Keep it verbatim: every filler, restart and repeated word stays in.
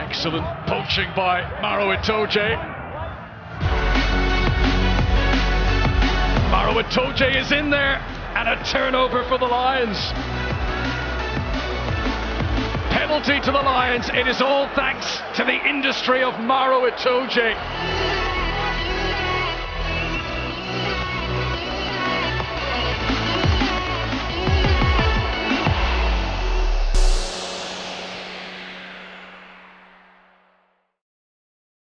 Excellent poaching by Maro Itoje. Maro Itoje is in there, and a turnover for the Lions. Penalty to the Lions. It is all thanks to the industry of Maro Itoje.